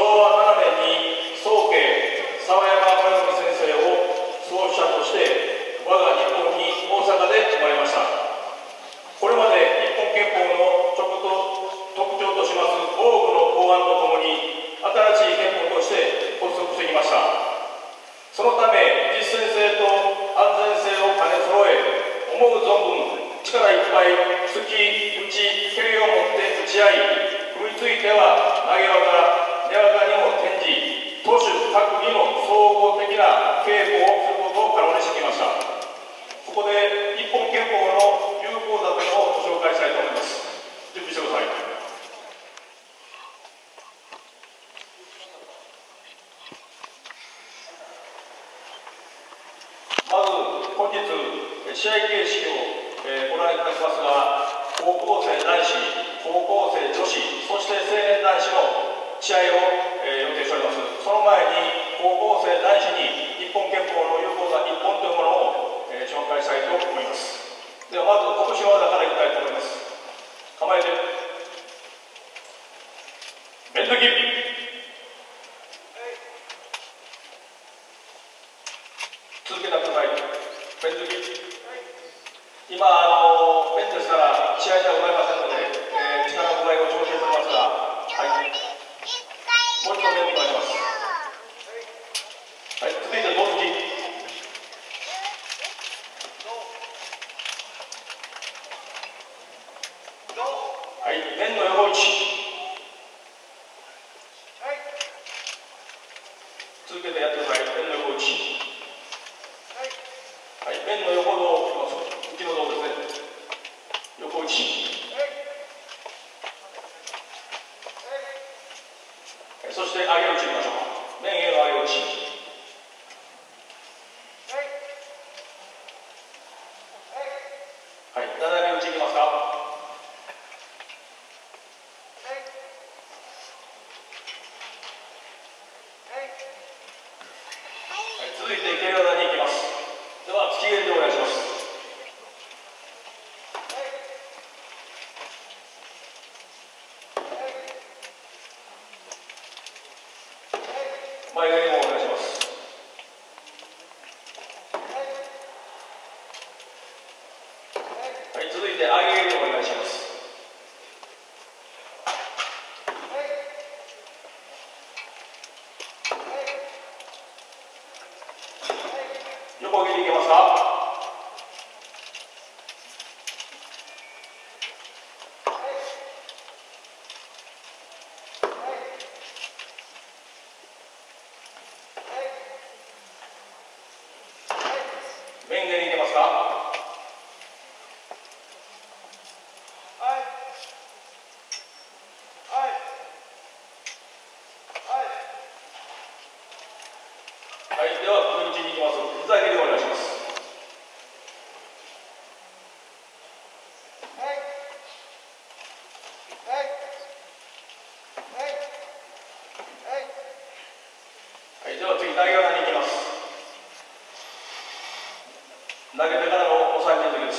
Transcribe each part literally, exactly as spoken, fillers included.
昭和ななねんに宗家沢山豊先生を創始者として我が日本に大阪で生まれました。これまで日本憲法の直と特徴とします多くの法案とともに新しい憲法として発足してきました。そのため実践性と安全性を兼ね揃え、思う存分力いっぱい突き打ち蹴りを持って打ち合い、踏みついては投げ技寝技にも転じ、徒手各技の総合的な稽古をすることを可能にしてきました。ここで日本憲法の有効座というのをご紹介したいと思います。準備してください。まず本日試合形式を、えー、ご覧いただきますが、高校生男子、高校生女子、そして成年男子の試合を、えー、予定しております。その前に高校生男子に日本憲法の有効座いっぽんというものを、えー、紹介したいと思います。ではまず拳の技からいきたいと思います。構えて面突き、続けてください。面突き、今あの面ですから試合ではございませんので、えー、力の具合を調整しておりますが、はい、もう一度面お願いします。はい、続いて胴突き、はい、面の横打ち、続けてやってください。面の横打ち、はい、面の横胴、浮きの胴ですね、横打ち、そして上げ打ちいきましょう。面への上げ打ち、はい、斜め打ちいきますか。続いて蹴り技に行きます。では突き蹴りでお願いします。前蹴りもお願いします。はい、続いて上げ蹴りをお願いします。横蹴りいけますか。面蹴りいけますか。はい、では首打ちに行きます。膝蹴りをお願いします。はい、では次投げ技に行きます。投げてからの抑え面です。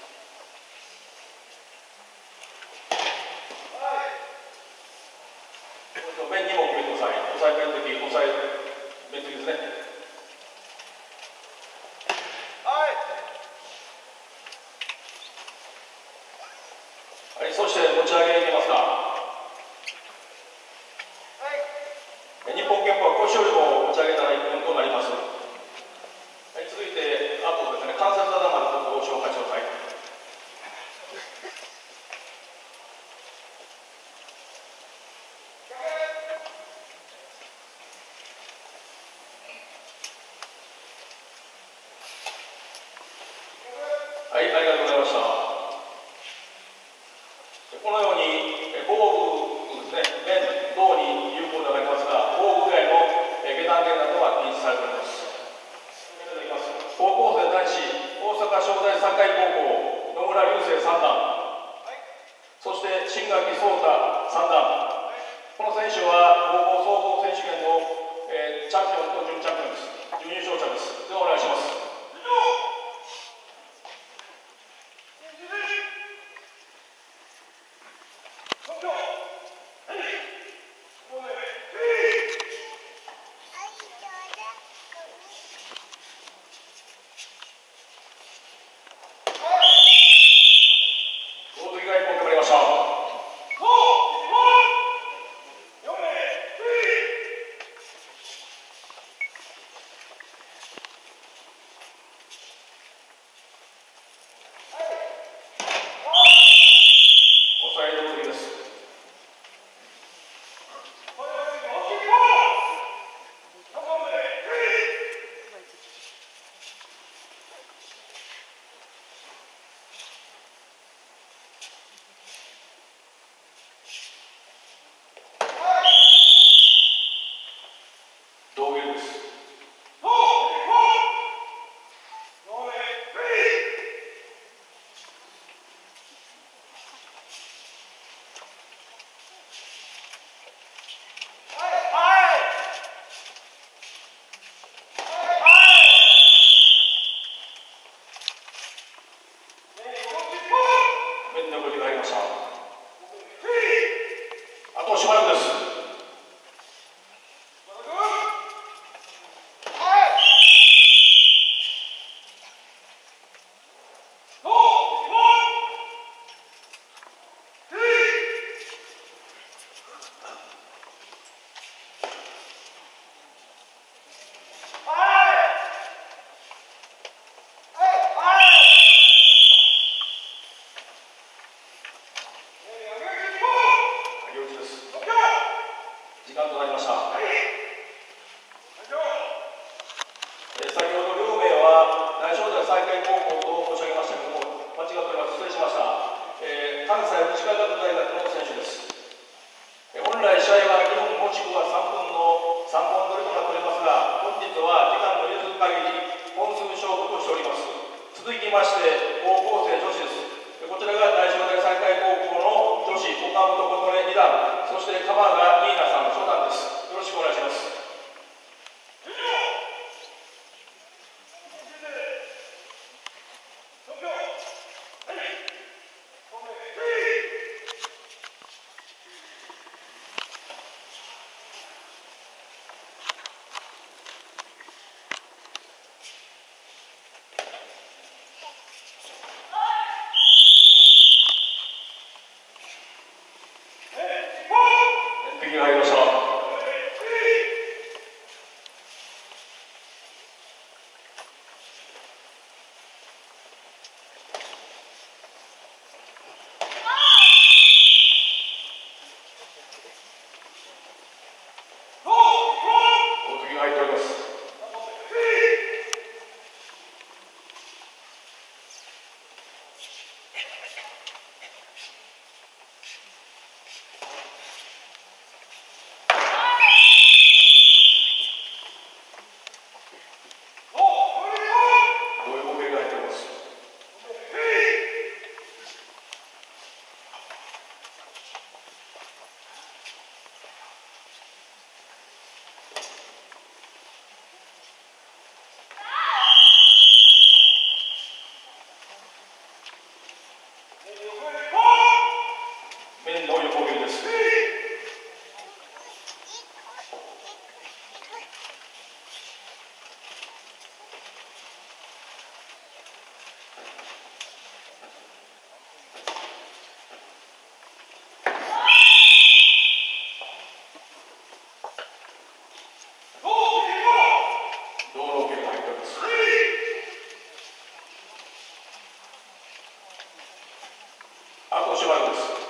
面にも決めてください。抑え面的、抑え面的ですね。はい、そして持ち上げに行けますか。日本憲法は腰よりも持ち上げたらいっぽんとなります。はい、続いてあとですね、関節技までここを紹介してください。はい、ありがとうございました。このように防具ですね、面、胴に有効でありますが、防具以外の下段剣などは禁止されております。高校生男子、大阪商大堺高校、野村流星三段、そして新垣壮太三段。この選手は高校総合選手権の、えー、チャンピオンと準チャンピオンです。準優勝者です。ではお願いします。 なりました。え先ほど両名は内商大再開高校と申し上げましたけども、間違っております。失礼しました。えー、関西福祉科学大学の選手です。え本来試合はにほんもしくはさんぷんのさんぼん取りとなっておりますが、本日は時間の譲る限り本数勝負としております。続きまして高校生女子です。こちらが内商大再開高校の女子岡本琴音に段、そして鎌田ニーナさん初段です。よろしくお願いします。敵が入りました。敵が入っております。面の横切りです。道路系が入っております。あとしばらくです。